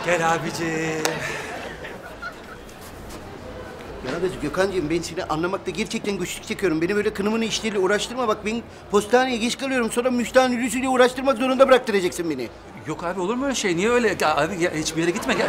Gel abicim. Yalnız Gökhan'cığım ben seni anlamakta gerçekten güçlük çekiyorum. Beni böyle kınımını işleriyle uğraştırma. Bak ben postaneye geç kalıyorum. Sonra müştahın ürüsüyle uğraştırmak zorunda bıraktıracaksın beni. Yok abi olur mu öyle şey? Niye öyle? Ya, abi ya, hiçbir yere gitme gel.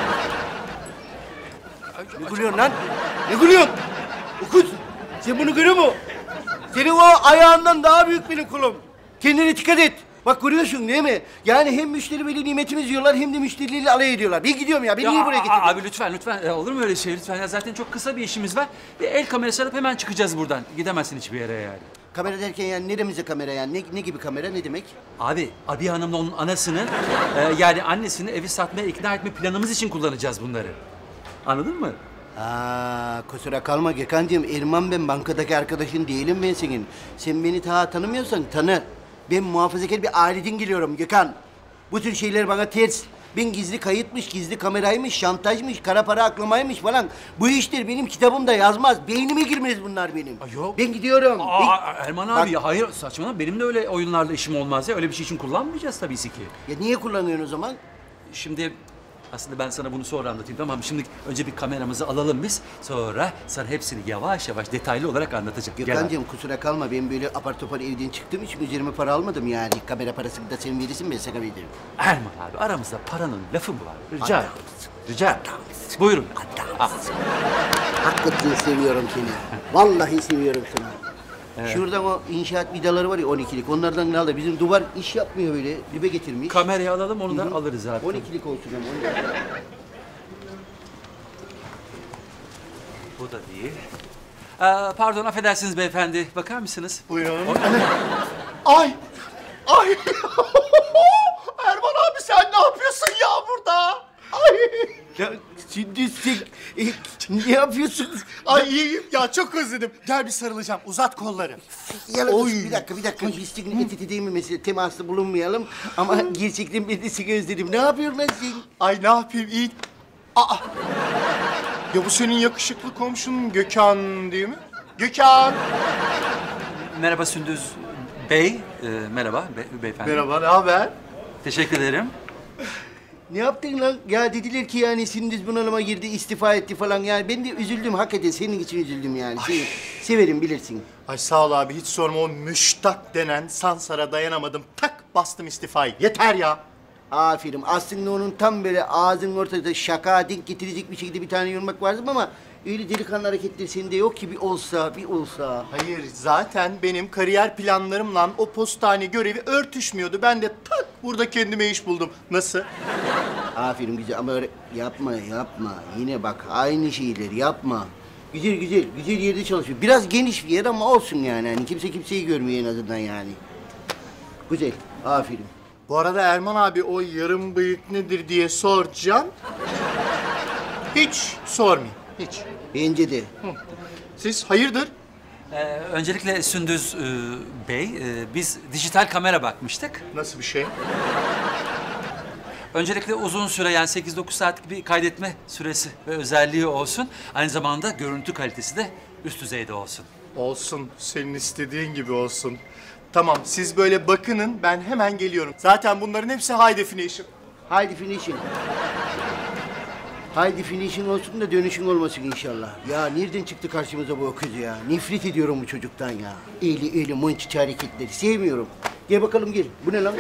Ne gülüyorsun lan? Ne gülüyorsun? Okuz, sen bunu görüyor musun? Senin o ayağından daha büyük benim kulum. Kendine dikkat et. Bak görüyorsun değil mi? Yani hem müşteri böyle nimetimiz diyorlar hem de müşterileriyle alay ediyorlar. Ben gidiyorum ya. Beni niye buraya getirdin? Abi lütfen. Olur mu öyle şey? Lütfen ya zaten çok kısa bir işimiz var. Bir el kamerası alıp hemen çıkacağız buradan. Gidemezsin hiçbir yere yani. Kamera derken yani neremize kamera yani? Ne gibi kamera? Ne demek? Abi Abiye Hanım'la onun anasını yani annesini evi satmaya ikna etme planımız için kullanacağız bunları. Anladın mı? Kusura kalma Gökhan'cığım. Erman ben, bankadaki arkadaşın değilim ben senin. Sen beni daha tanımıyorsan tanı. Ben muhafazakar bir aileden geliyorum Gökhan. Bu tür şeyler bana ters. Ben gizli kayıtmış, gizli kameraymış, şantajmış, kara para aklamaymış falan. Bu işler benim kitabımda yazmaz. Beynime girmez bunlar benim. Yok. Ben gidiyorum. Erman abi ya hayır saçmalama. Benim de öyle oyunlarla işim olmaz ya. Öyle bir şey için kullanmayacağız tabii ki. Ya niye kullanıyorsun o zaman? Şimdi aslında ben sana bunu sonra anlatayım tamam mı? Şimdi önce bir kameramızı alalım biz. Sonra sana hepsini yavaş yavaş detaylı olarak anlatacağım. Gel abi. Gökhan'cığım kusura kalma. Ben böyle apar topar evden çıktığım için üzerime para almadım yani. Kamera parasını da sen verirsin, ben sana veririm. Erman abi aramızda paranın lafı mı var? Rica ederim. Rica ederim. Buyurun. Hakikaten seviyorum seni. Vallahi seviyorum seni. Evet. Şuradan o inşaat vidaları var ya 12'lik. Onlardan ne aldı? Bizim duvar iş yapmıyor böyle. Dibe getirmiş. Kamerayı alalım onu da alırız zaten. 12'lik olsun ama. Bu da değil. Pardon affedersiniz beyefendi. Bakar mısınız? Buyurun. Ay! Ay! Erman abi sen ne yapıyorsun ya burada? Ay! Ya şimdi sen ne yapıyorsun? Ay iyiyim ya çok özledim. Gel bir sarılacağım. Uzat kolları. Yalnız Oy. bir dakika. Biz senin etiti değil mi mesela? Temaslı bulunmayalım. Ama gerçekten ben de seni özledim. Ne yapıyorsun lan sen? Ay ne yapayım iyi. Aa! Ya bu senin yakışıklı komşun Gökhan değil mi? Gökhan! Merhaba Sündüz Bey. Merhaba beyefendi. Merhaba, ne haber? Teşekkür ederim. Ne yaptın lan? Ya dediler ki yani Sündüz bunalıma girdi, istifa etti falan. Yani ben de üzüldüm, hakikaten senin için üzüldüm yani. Seni severim, bilirsin. Ay sağ ol abi hiç sorma o müştak denen Sansar'a dayanamadım. Tak bastım istifayı. Yeter ya. Aferin. Aslında onun tam böyle ağzının ortasında şaka denk getirecek bir şekilde bir tane yormak vardı ama öyle delikanlı hareketler sende yok ki bir olsa. Hayır, zaten benim kariyer planlarımla o postane görevi örtüşmüyordu. Ben de tak burada kendime iş buldum. Nasıl? Aferin güzel ama öyle yapma. Yine bak aynı şeyler yapma. Güzel yerde çalışıyor. Biraz geniş bir yer ama olsun yani. Hani kimse kimseyi görmüyor en azından yani. Güzel, aferin. Bu arada Erman abi o yarım bıyık nedir diye soracağım. Hiç sormayayım, hiç. Bence de. Siz hayırdır? Öncelikle Sündüz Bey, biz dijital kamera bakmıştık. Nasıl bir şey? Öncelikle uzun süre yani 8-9 saatlik bir kaydetme süresi ve özelliği olsun. Aynı zamanda görüntü kalitesi de üst düzeyde olsun. Olsun, senin istediğin gibi olsun. Tamam, siz böyle bakının, ben hemen geliyorum. Zaten bunların hepsi high definition. High definition. High definition olsun da dönüşün olmasın inşallah. Ya nereden çıktı karşımıza bu öküz ya? Nefret ediyorum bu çocuktan ya. Eli mınçıç hareketleri sevmiyorum. Gel bakalım gel. Bu ne lan?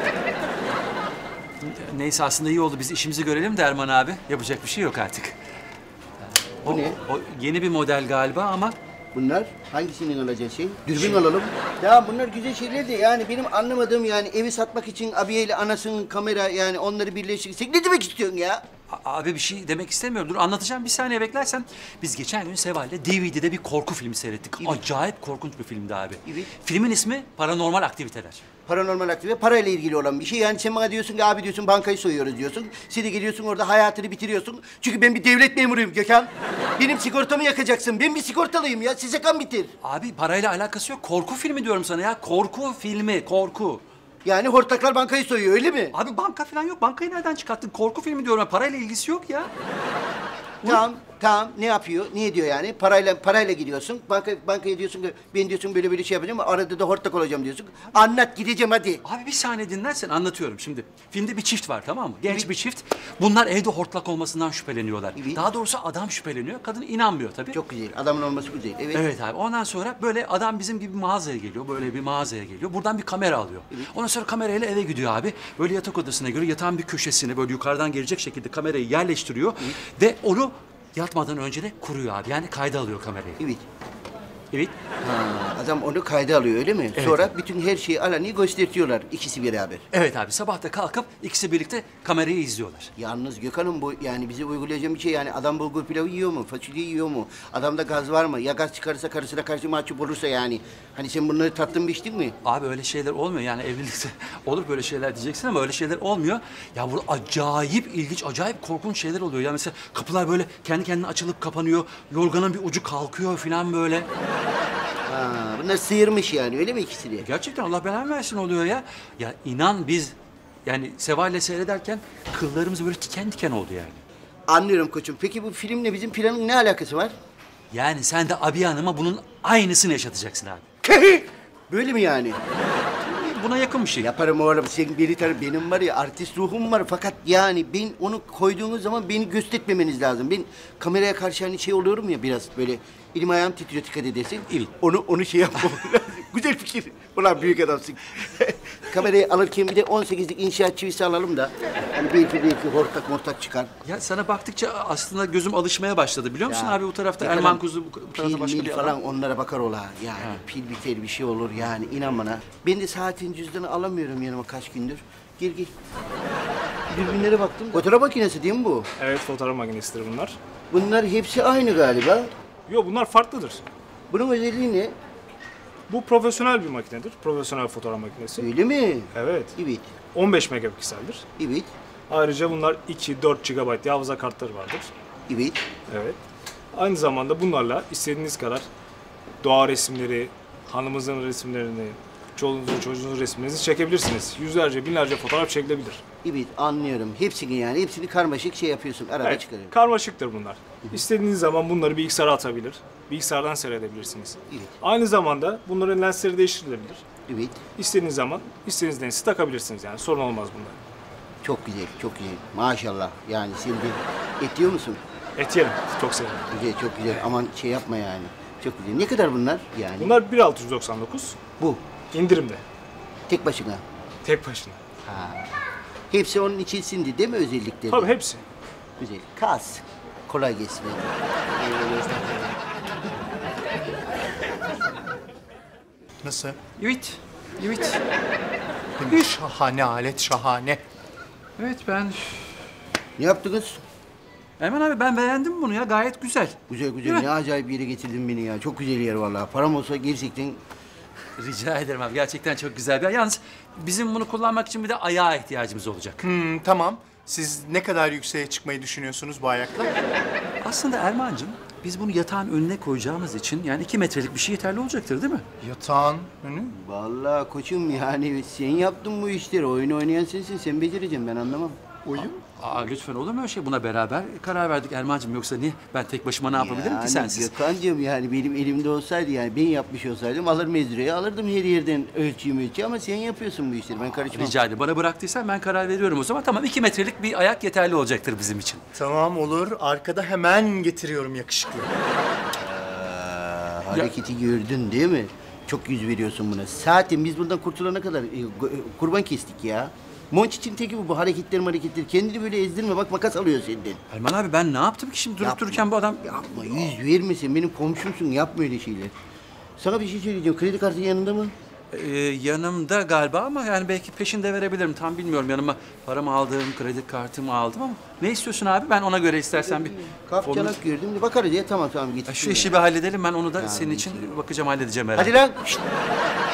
Neyse aslında iyi oldu biz işimizi görelim de Erman abi. Yapacak bir şey yok artık. Bu ne? O yeni bir model galiba ama Bunlar hangisinin alacağı şey? Dürbün alalım. Ya bunlar güzel şeyler de yani benim anlamadığım yani evi satmak için abiyeyle anasının kamera yani onları birleştirsek ne demek istiyorsun ya? Abi bir şey demek istemiyorum. Dur anlatacağım bir saniye beklersen. Biz geçen gün Seval'le DVD'de bir korku filmi seyrettik. Evet. Acayip korkunç bir filmdi abi. Evet. Filmin ismi Paranormal Aktiviteler. Paranormal aktivite parayla ilgili olan bir şey. Yani sen bana diyorsun ki abi diyorsun bankayı soyuyoruz diyorsun. Sen de geliyorsun orada hayatını bitiriyorsun. Çünkü ben bir devlet memuruyum Gökhan. Benim sigortamı yakacaksın. Ben bir sigortalıyım ya. Size kan bitir. Abi parayla alakası yok. Korku filmi diyorum sana ya. Korku filmi, korku. Yani hortlaklar bankayı soyuyor öyle mi? Abi banka falan yok. Bankayı nereden çıkarttın? Korku filmi diyorum. Parayla ilgisi yok ya. Tamam. Tamam, ne yapıyor? Ne diyor yani? Parayla gidiyorsun. Bankaya diyorsun ki ben diyorsun böyle şey yapacağım. Arada da hortlak olacağım diyorsun. Anlat, gideceğim hadi. Abi bir saniye dinlersen anlatıyorum şimdi. Filmde bir çift var, tamam mı? Genç bir çift. Bunlar evde hortlak olmasından şüpheleniyorlar. Evet. Daha doğrusu adam şüpheleniyor. Kadın inanmıyor tabii. Çok güzel. Adamın olması güzel. Evet. Evet abi. Ondan sonra böyle adam bizim gibi mağazaya geliyor. Böyle bir mağazaya geliyor. Buradan bir kamera alıyor. Ondan sonra kamerayla eve gidiyor abi. Böyle yatak odasına göre yatağın bir köşesine böyle yukarıdan gelecek şekilde kamerayı yerleştiriyor. Ve onu yatmadan önce de kuruyor abi. Yani kayda alıyor kamerayı. Evet. Evet. Ha, adam onu kayda alıyor öyle mi? Evet. Sonra bütün her şeyi aleni gösteriyorlar ikisi beraber. Evet abi. Sabah da kalkıp ikisi birlikte kamerayı izliyorlar. Yalnız Gökhan'ım bu yani bize uygulayacağım bir şey yani adam bulgur pilavı yiyor mu? Fasulye yiyor mu? Adamda gaz var mı? Ya gaz çıkarırsa karısına karşı mahcup olursa yani. Hani sen bunları tattın biçtin mi? Abi öyle şeyler olmuyor yani evlilikte olur böyle şeyler diyeceksin ama öyle şeyler olmuyor. Ya burada acayip ilginç, acayip korkunç şeyler oluyor. Ya mesela kapılar böyle kendi kendine açılıp kapanıyor. Yorganın bir ucu kalkıyor falan böyle. Ha, bunlar sıyırmış yani öyle mi ikisi de? Gerçekten Allah belanı versin oluyor ya. Ya inan biz yani Seval'le seyrederken kıllarımız böyle diken diken oldu yani. Anlıyorum koçum. Peki bu filmle bizim planın ne alakası var? Yani sen de Abiye Hanım'a bunun aynısını yaşatacaksın abi. Böyle mi yani? Buna yakın bir şey. Yaparım oğlum. Sen beni tanı. Benim var ya artist ruhum var. Fakat yani ben onu koyduğunuz zaman beni göstermemeniz lazım. Ben kameraya karşı hani şey oluyorum ya biraz böyle elim ayağım titriyor dikkat edersin. Evet. Onu şey yapmam lazım. Güzel fikir. Ulan büyük adamsın. Kamerayı alırken bir de 18'lik inşaat çivisi alalım da. Hani belki hortlak çıkar. Ya sana baktıkça aslında gözüm alışmaya başladı biliyor musun Ya, abi bu tarafta Gökhan'ım, Erman Kuzu bu tarafta pil, başka mil bir adam. falan onlara bakar ola. Yani pil biter bir şey olur yani inan bana. Ben de saatin cüzdanı alamıyorum yanıma kaç gündür. Gel. Dürbünlere baktım. Fotoğraf makinesi değil mi bu? Evet, fotoğraf makinesidir bunlar. Bunlar hepsi aynı galiba. Yok, bunlar farklıdır. Bunun özelliği ne? Bu profesyonel bir makinedir. Profesyonel fotoğraf makinesi. Öyle mi? Evet. Evet. 15 megapikseldir. Evet. Ayrıca bunlar 2-4 GB hafıza kartları vardır. Evet. Evet. Aynı zamanda bunlarla istediğiniz kadar doğa resimleri, hanımızın resimlerini, çoluğunuzun çocuğunuzun resimlerinizi çekebilirsiniz. Yüzlerce, binlerce fotoğraf çekilebilir. Evet anlıyorum. Hepsini yani hepsini karmaşık şey yapıyorsun. Arada Evet, çıkarıyorsun. karmaşıktır bunlar. İstediğiniz zaman bunları bilgisayara atabilir. Bilgisayardan seyredebilirsiniz. Evet. Aynı zamanda bunların lensleri değiştirilebilir. Evet. İstediğiniz zaman istediğiniz lensi takabilirsiniz yani sorun olmaz bunda. Çok güzel, çok güzel. Maşallah. Yani sen de etiyor musun? Et yerim, çok severim. Güzel, çok güzel. Aman şey yapma yani. Çok güzel. Ne kadar bunlar yani? Bunlar 1.699, Bu. indirimde, Tek başına. tek başına. Ha. Hepsi onun içerisinde değil mi özellikleri? Tabii hepsi. Güzel. Kas. Kolay gelsin. Nasıl? Evet. Evet. Şahane alet, şahane. Evet ben... Ne yaptınız? Erman abi ben beğendim bunu ya gayet güzel. Güzel güzel. Değil mi? Ne acayip bir yere getirdin beni ya. Çok güzel yer vallahi. Param olsa gerçekten... Rica ederim abi gerçekten çok güzel bir yer. Yalnız bizim bunu kullanmak için bir de ayağa ihtiyacımız olacak. Tamam. Siz ne kadar yükseğe çıkmayı düşünüyorsunuz bu ayakla? Aslında Erman'cığım biz bunu yatağın önüne koyacağımız için yani 2 metrelik bir şey yeterli olacaktır değil mi? Yatağın önü. Vallahi koçum yani sen yaptın bu işleri. Oyun oynayan sensin. Sen becereceksin ben anlamam. Oyun. Aa lütfen olur mu öyle şey? Buna beraber karar verdik Erman'cığım. Yoksa niye? Ben tek başıma ne yapabilirim ki sensiz? Gökhan'cığım yani benim elimde olsaydı yani ben yapmış olsaydım alır mezreyi alırdım her yerden ölçüyü ama sen yapıyorsun bu işleri ben karışmam. Rica ederim. Bana bıraktıysan ben karar veriyorum o zaman. Tamam 2 metrelik bir ayak yeterli olacaktır bizim için. Tamam olur. Arkada hemen getiriyorum yakışıklı. Hareketi gördün değil mi? Çok yüz veriyorsun buna. Zaten biz bundan kurtulana kadar kurban kestik ya. Monçiç'in teki bu hareketler. Kendini böyle ezdirme bak makas alıyor senden. Erman abi ben ne yaptım ki şimdi durup Yapma. dururken bu adam... Yapma yüz vermesin benim komşumsun yapma öyle şeyler. Sana bir şey söyleyeceğim kredi kartın yanında mı? Yanımda galiba ama yani belki peşinde verebilirim. Tam bilmiyorum yanıma paramı aldım, kredi kartımı aldım ama... Ne istiyorsun abi? Ben ona göre istersen bir... Kaf formül- çanak gördüm de bakarız ya tamam git. Şu işi bir halledelim ben onu da senin için bakacağım halledeceğim herhalde. Hadi lan. Şşt.